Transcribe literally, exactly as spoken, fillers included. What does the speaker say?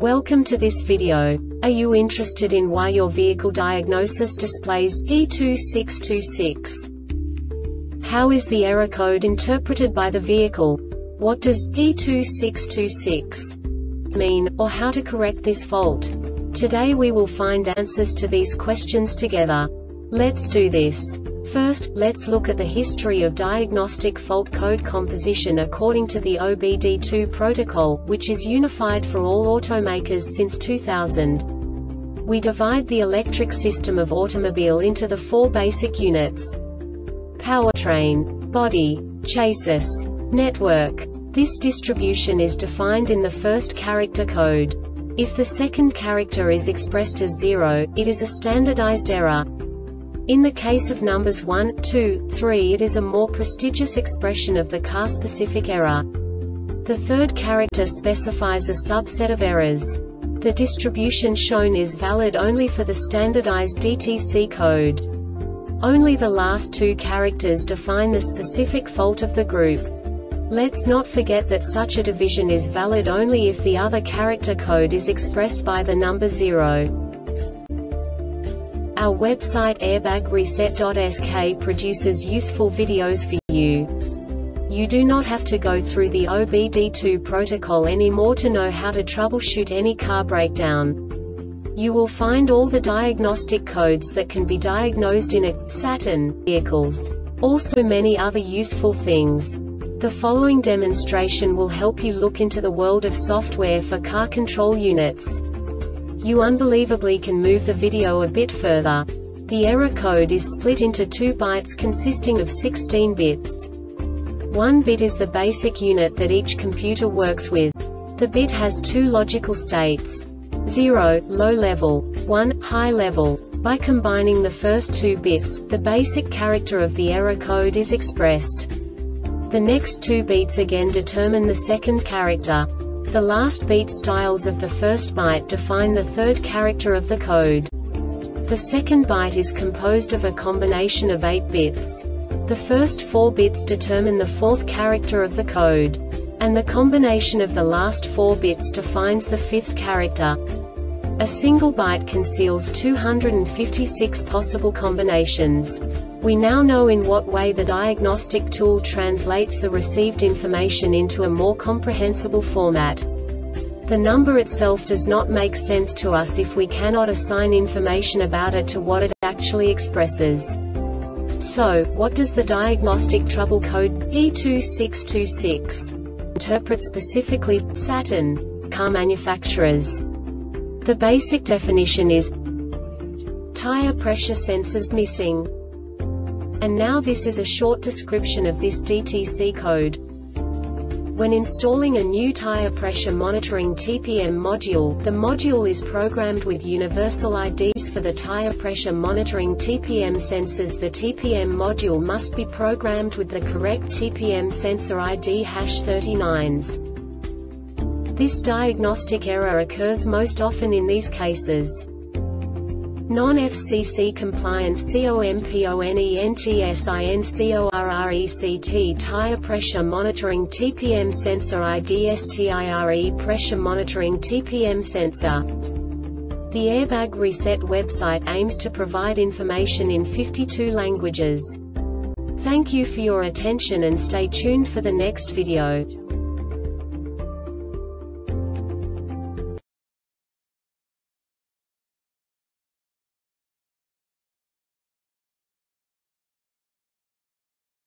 Welcome to this video. Are you interested in why your vehicle diagnosis displays P two six two six? How is the error code interpreted by the vehicle? What does P two six two six mean, or how to correct this fault? Today we will find answers to these questions together. Let's do this. First, let's look at the history of diagnostic fault code composition according to the O B D two protocol, which is unified for all automakers since two thousand. We divide the electric system of automobile into the four basic units: powertrain, body, chassis, network. This distribution is defined in the first character code. If the second character is expressed as zero, it is a standardized error. In the case of numbers one, two, three, it is a more prestigious expression of the car-specific error. The third character specifies a subset of errors. The distribution shown is valid only for the standardized D T C code. Only the last two characters define the specific fault of the group. Let's not forget that such a division is valid only if the other character code is expressed by the number zero. Our website airbag reset dot S K produces useful videos for you. You do not have to go through the O B D two protocol anymore to know how to troubleshoot any car breakdown. You will find all the diagnostic codes that can be diagnosed in a Saturn vehicles. Also many other useful things. The following demonstration will help you look into the world of software for car control units. You unbelievably can move the video a bit further. The error code is split into two bytes consisting of sixteen bits. One bit is the basic unit that each computer works with. The bit has two logical states: zero, low level, one, high level. By combining the first two bits, the basic character of the error code is expressed. The next two beats again determine the second character. The last beat styles of the first byte define the third character of the code. The second byte is composed of a combination of eight bits. The first four bits determine the fourth character of the code. And the combination of the last four bits defines the fifth character. A single byte conceals two hundred fifty-six possible combinations. We now know in what way the diagnostic tool translates the received information into a more comprehensible format. The number itself does not make sense to us if we cannot assign information about it to what it actually expresses. So, what does the diagnostic trouble code P two six two six interpret specifically for Saturn car manufacturers? The basic definition is tire pressure sensors missing. And now this is a short description of this D T C code. When installing a new tire pressure monitoring T P M module, the module is programmed with universal I Ds for the tire pressure monitoring T P M sensors. The T P M module must be programmed with the correct T P M sensor I D hash thirty-nines. This diagnostic error occurs most often in these cases: non-F C C compliant COMPONENTSINCORRECT tire pressure monitoring T P M sensor I D STIRE pressure monitoring T P M sensor. The Airbag Reset website aims to provide information in fifty-two languages. Thank you for your attention and stay tuned for the next video.